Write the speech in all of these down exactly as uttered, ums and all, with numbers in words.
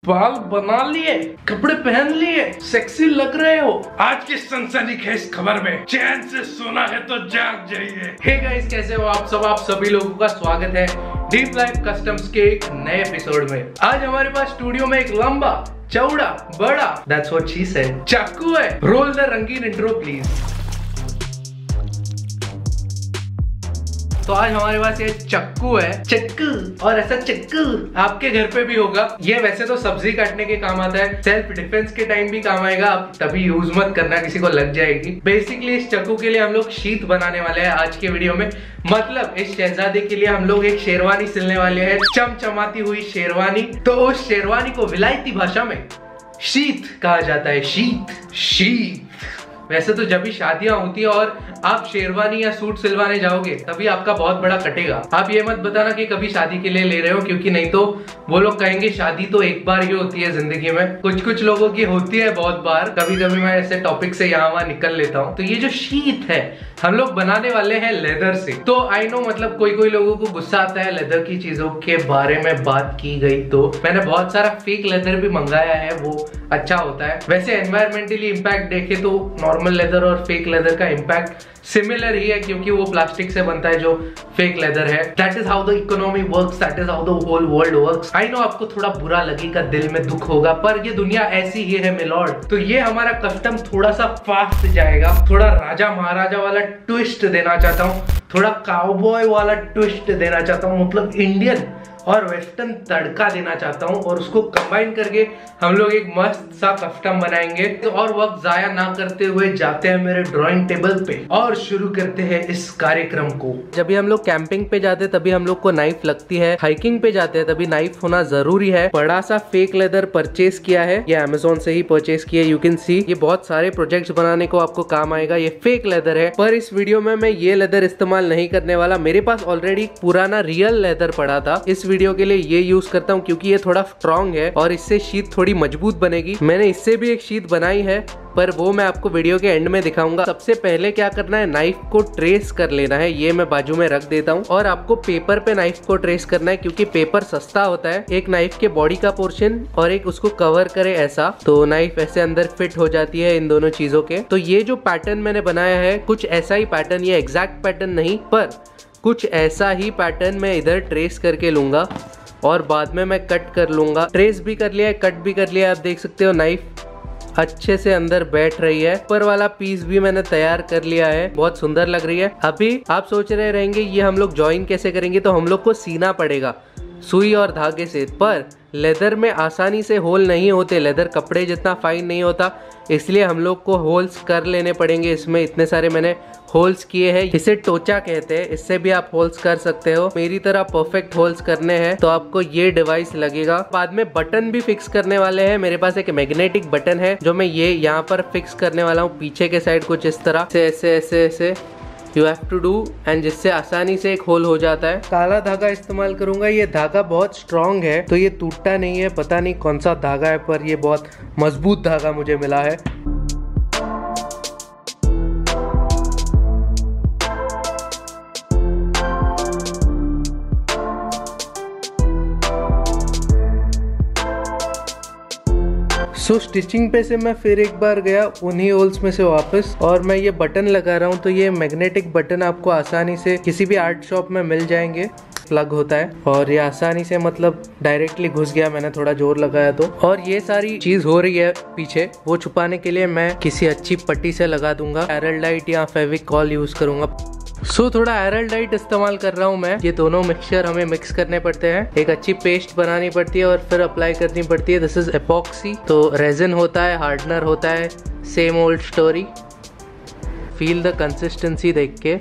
बाल बना लिए, कपड़े पहन लिए, सेक्सी लग रहे हो। आज की सनसनीखेज खबर में चैन से सोना है तो जाग जाइए। हे गाइस, कैसे हो आप सब? आप सभी लोगों का स्वागत है डीप लाइफ कस्टम्स के एक नए एपिसोड में। आज हमारे पास स्टूडियो में एक लंबा चौड़ा बड़ा दैट्स व्हाट शी सेड चाकू है। रोल द रंगीन इंट्रो प्लीज। तो आज हमारे पास ये चक्कू है, चक्कू, और ऐसा चक्कू आपके घर पे भी होगा। ये वैसे तो सब्जी काटने के काम आता है, सेल्फ डिफेंस के टाइम भी काम आएगा। आप तभी यूज मत करना, किसी को लग जाएगी। बेसिकली इस चक्कू के लिए हम लोग शीत बनाने वाले हैं आज के वीडियो में। मतलब इस शहजादे के लिए हम लोग एक शेरवानी सिलने वाले हैं, चमचमाती हुई शेरवानी। तो उस शेरवानी को विलायती भाषा में शीत कहा जाता है। शीत शीत वैसे तो जब भी शादियां होती है और आप शेरवानी या सूट सिलवाने जाओगे तभी आपका बहुत बड़ा कटेगा। आप ये मत बताना कि कभी शादी के लिए ले रहे हो, क्योंकि नहीं तो वो लोग कहेंगे शादी तो एक बार ही होती है जिंदगी में। कुछ कुछ लोगों की होती है बहुत बार। कभी कभी मैं ऐसे टॉपिक से यहाँ वहां निकल लेता हूँ। तो ये जो शीत है हम लोग बनाने वाले हैं लेदर से। तो आई नो मतलब कोई कोई लोगों को गुस्सा आता है लेदर की चीजों के बारे में बात की गई। तो मैंने बहुत सारा फेक लेदर भी मंगाया है, वो अच्छा होता है। वैसे एनवायरमेंटली इम्पैक्ट देखे तो नॉर्मल लेदर और फेक लेदर का इम्पैक्ट सिमिलर ही है, क्योंकि वो प्लास्टिक से बनता है जो फेक लेदर है। That is how the economy works, that is how the whole world works. I know आपको थोड़ा बुरा लगेगा, दिल में दुख होगा, पर ये दुनिया ऐसी ही है मिलॉर्ड। तो ये हमारा कस्टम थोड़ा सा फास्ट जाएगा। थोड़ा राजा महाराजा वाला ट्विस्ट देना चाहता हूँ, थोड़ा काउबॉय वाला ट्विस्ट देना चाहता हूँ, मतलब इंडियन और वेस्टर्न तड़का देना चाहता हूँ। और उसको कंबाइन करके हम लोग एक मस्त सा कस्टम बनाएंगे। तो और वक्त जाया ना करते हुए जाते हैं मेरे ड्राइंग टेबल पे और शुरू करते हैं इस कार्यक्रम को। जब भी हम लोग कैंपिंग पे जाते हैं तभी हम लोग को नाइफ लगती है, हाइकिंग पे जाते हैं तभी नाइफ होना जरूरी है। बड़ा सा फेक लेदर परचेज किया है, ये अमेजोन से ही परचेज किया। यू कैन सी ये बहुत सारे प्रोजेक्ट्स बनाने को आपको काम आएगा। ये फेक लेदर है, पर इस वीडियो में मैं ये लेदर इस्तेमाल नहीं करने वाला। मेरे पास ऑलरेडी पुराना रियल लेदर पड़ा था। इस वीडियो के लिए ये यूज करता हूँ क्योंकि ये थोड़ा स्ट्रॉन्ग है और इससे शीट थोड़ी मजबूत बनेगी। मैंने इससे भी एक शीट बनाई है, पर वो मैं आपको वीडियो के एंड में दिखाऊंगा। सबसे पहले क्या करना है, नाइफ को ट्रेस कर लेना है। ये मैं बाजू में रख देता हूँ और आपको पेपर पे नाइफ को ट्रेस करना है, क्योंकि पेपर सस्ता होता है। एक नाइफ के बॉडी का पोर्शन और एक उसको कवर करे ऐसा, तो नाइफ ऐसे अंदर फिट हो जाती है इन दोनों चीजों के। तो ये जो पैटर्न मैंने बनाया है कुछ ऐसा ही पैटर्न, ये एग्जैक्ट पैटर्न नहीं पर कुछ ऐसा ही पैटर्न मैं इधर ट्रेस करके लूंगा और बाद में मैं कट कर लूंगा। ट्रेस भी कर लिया है, कट भी कर लिया है। आप देख सकते हो नाइफ अच्छे से अंदर बैठ रही है। ऊपर वाला पीस भी मैंने तैयार कर लिया है, बहुत सुंदर लग रही है। अभी आप सोच रहे रहेंगे ये हम लोग ज्वाइन कैसे करेंगे, तो हम लोग को सीना पड़ेगा सुई और धागे से। पर लेदर में आसानी से होल नहीं होते, लेदर कपड़े जितना फाइन नहीं होता, इसलिए हम लोग को होल्स कर लेने पड़ेंगे। इसमें इतने सारे मैंने होल्स किए हैं, इसे टोचा कहते हैं। इससे भी आप होल्स कर सकते हो। मेरी तरह परफेक्ट होल्स करने हैं तो आपको ये डिवाइस लगेगा। बाद में बटन भी फिक्स करने वाले हैं। मेरे पास एक मैग्नेटिक बटन है जो मैं ये यहाँ पर फिक्स करने वाला हूँ, पीछे के साइड कुछ इस तरह से, ऐसे ऐसे ऐसे you have to do, and जिससे आसानी से एक होल हो जाता है। काला धागा इस्तेमाल करूंगा। ये धागा बहुत स्ट्रॉन्ग है तो ये टूटता नहीं है। पता नहीं कौन सा धागा है, पर ये बहुत मजबूत धागा मुझे मिला है। सो so, स्टिचिंग पे से मैं फिर एक बार गया उन्हीं होल्स में से वापस, और मैं ये बटन लगा रहा हूँ। तो ये मैग्नेटिक बटन आपको आसानी से किसी भी आर्ट शॉप में मिल जाएंगे। प्लग होता है और ये आसानी से मतलब डायरेक्टली घुस गया, मैंने थोड़ा जोर लगाया तो। और ये सारी चीज हो रही है पीछे, वो छुपाने के लिए मैं किसी अच्छी पट्टी से लगा दूंगा। एरलडाइट या फेविकॉल यूज करूंगा। सो so, थोड़ा एरलडाइट इस्तेमाल कर रहा हूँ मैं। ये दोनों मिक्सचर हमें मिक्स करने पड़ते हैं, एक अच्छी पेस्ट बनानी पड़ती है और फिर अप्लाई करनी पड़ती है। This is epoxy. तो रेजिन होता है, हार्डनर होता है, same old story. Feel the consistency देख के।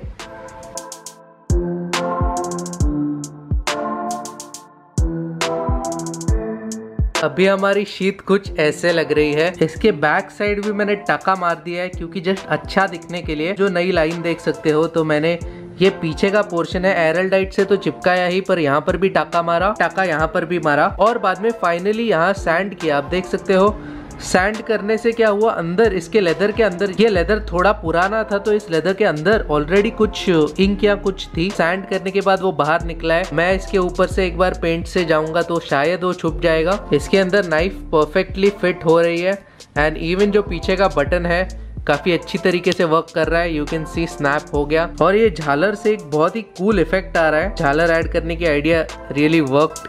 अभी हमारी शीट कुछ ऐसे लग रही है। इसके बैक साइड भी मैंने टाका मार दिया है, क्योंकि जस्ट अच्छा दिखने के लिए। जो नई लाइन देख सकते हो, तो मैंने ये पीछे का पोर्शन है एरलडाइट से तो चिपकाया ही, पर यहाँ पर भी टाका मारा, टाका यहाँ पर भी मारा, और बाद में फाइनली यहाँ सैंड किया। आप देख सकते हो सैंड करने से क्या हुआ, अंदर इसके लेदर के अंदर, ये लेदर थोड़ा पुराना था तो इस लेदर के अंदर ऑलरेडी कुछ इंक या कुछ थी। सैंड करने के बाद वो बाहर निकला है। मैं इसके ऊपर से एक बार पेंट से जाऊंगा तो शायद वो छुप जाएगा। इसके अंदर नाइफ परफेक्टली फिट हो रही है एंड इवन जो पीछे का बटन है काफी अच्छी तरीके से वर्क कर रहा है। यू कैन सी स्नैप हो गया। और ये झालर से एक बहुत ही कूल इफेक्ट आ रहा है। झालर ऐड करने की idea really worked.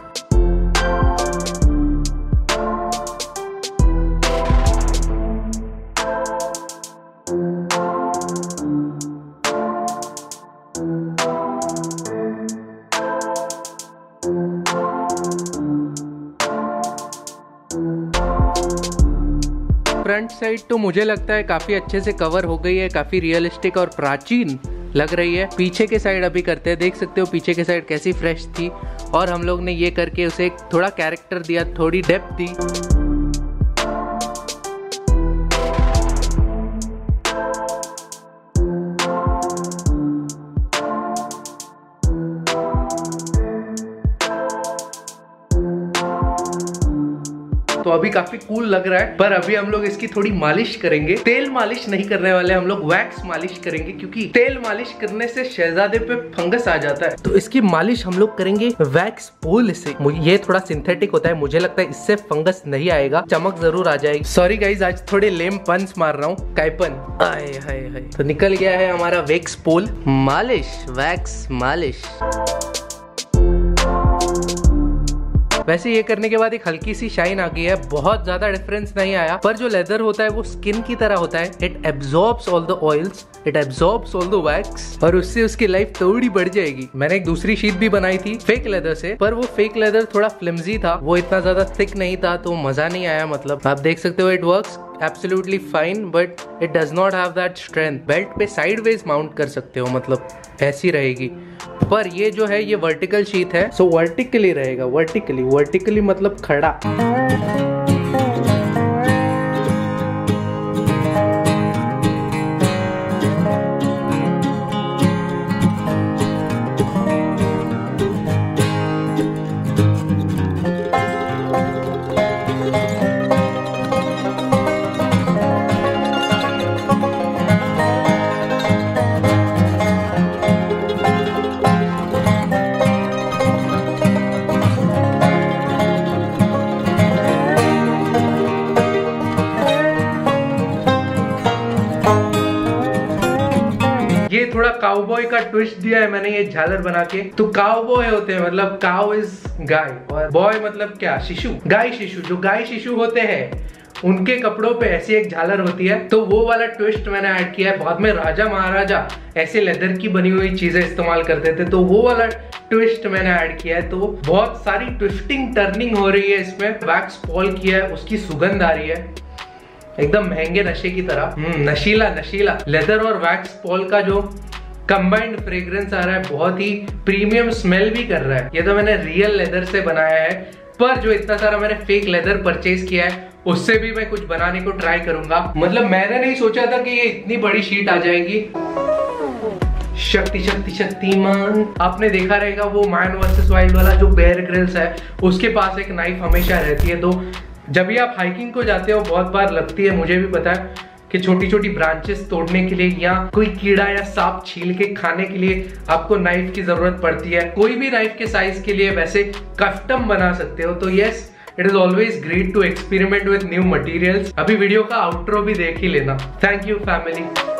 Front side तो मुझे लगता है काफी अच्छे से कवर हो गई है, काफी रियलिस्टिक और प्राचीन लग रही है। पीछे के साइड अभी करते हैं, देख सकते हो पीछे के साइड कैसी फ्रेश थी और हम लोग ने ये करके उसे एक थोड़ा कैरेक्टर दिया, थोड़ी डेप्थ दी। तो अभी काफी कूल लग रहा है, पर अभी हम लोग इसकी थोड़ी मालिश करेंगे। तेल मालिश नहीं करने वाले हम लोग, वैक्स मालिश करेंगे, क्योंकि तेल मालिश करने से शहजादे पे फंगस आ जाता है। तो इसकी मालिश हम लोग करेंगे वैक्स पोल से। ये थोड़ा सिंथेटिक होता है, मुझे लगता है इससे फंगस नहीं आएगा, चमक जरूर आ जाएगी। सॉरी गाइज, आज थोड़े लेम पंच मार रहा हूँ, काइपन आए हाय हाय। तो निकल गया है हमारा वैक्स पोल मालिश, वैक्स मालिश। वैसे ये करने के बाद एक हल्की सी शाइन आ गई है, बहुत ज्यादा डिफरेंस नहीं आया, पर जो लेदर होता है वो स्किन की तरह होता है। It absorbs all the oils, it absorbs all the wax और उससे उसकी लाइफ थोड़ी बढ़ जाएगी। मैंने एक दूसरी शीट भी बनाई थी फेक लेदर से, पर वो फेक लेदर थोड़ा फ्लिम्जी था, वो इतना ज्यादा थिक नहीं था, तो मजा नहीं आया। मतलब आप देख सकते हो it works absolutely fine, but it does not have that strength. Belt पे साइडवेज माउंट कर सकते हो, मतलब ऐसी रहेगी, पर ये जो है ये वर्टिकल शीट है, सो वर्टिकली रहेगा। वर्टिकली वर्टिकली मतलब खड़ा। ये थोड़ा काउबॉय का ट्विस्ट दिया है मैंने ये झालर बना के। तो काउबॉय होते हैं, मतलब काउ इज गाय और बॉय मतलब क्या, शिशु, गाय शिशु। जो गाय शिशु होते हैं उनके कपड़ों पे ऐसी एक झालर होती है, तो वो वाला ट्विस्ट मैंने ऐड किया है। बाद में राजा महाराजा ऐसे लेदर की बनी हुई चीजें इस्तेमाल करते थे, तो वो वाला ट्विस्ट मैंने ऐड किया है। तो बहुत सारी ट्विस्टिंग टर्निंग हो रही है इसमें। वैक्स पॉल किया है, उसकी सुगंध आ रही है एकदम महंगे नशे की तरह। हम्म नशीला नशीला लेदर और वैक्स पॉल का जो कंबाइंड फ्रेग्रेंस आ रहा है, बहुत ही प्रीमियम स्मेल भी कर रहा है। ये तो मैंने रियल लेदर से बनाया है, पर जो इतना सारा मैंने फेक लेदर परचेज किया है उससे भी मैं कुछ बनाने को ट्राई करूंगा। मतलब मैंने नहीं सोचा था कि ये इतनी बड़ी शीट आ जाएगी। शक्ति शक्ति शक्तिमान, आपने देखा रहेगा वो मैन वर्सेस वाइल्ड वाला जो बेयर ग्रिल्स है, उसके पास एक नाइफ हमेशा रहती है। तो जब भी आप हाइकिंग को जाते हो बहुत बार लगती है, मुझे भी पता है कि छोटी छोटी ब्रांचेस तोड़ने के लिए या कोई कीड़ा या सांप छील के खाने के लिए आपको नाइफ की जरूरत पड़ती है। कोई भी नाइफ के साइज के लिए वैसे कस्टम बना सकते हो। तो yes, it is always great to experiment with new materials. अभी वीडियो का आउट्रो भी देख ही लेना। Thank you family.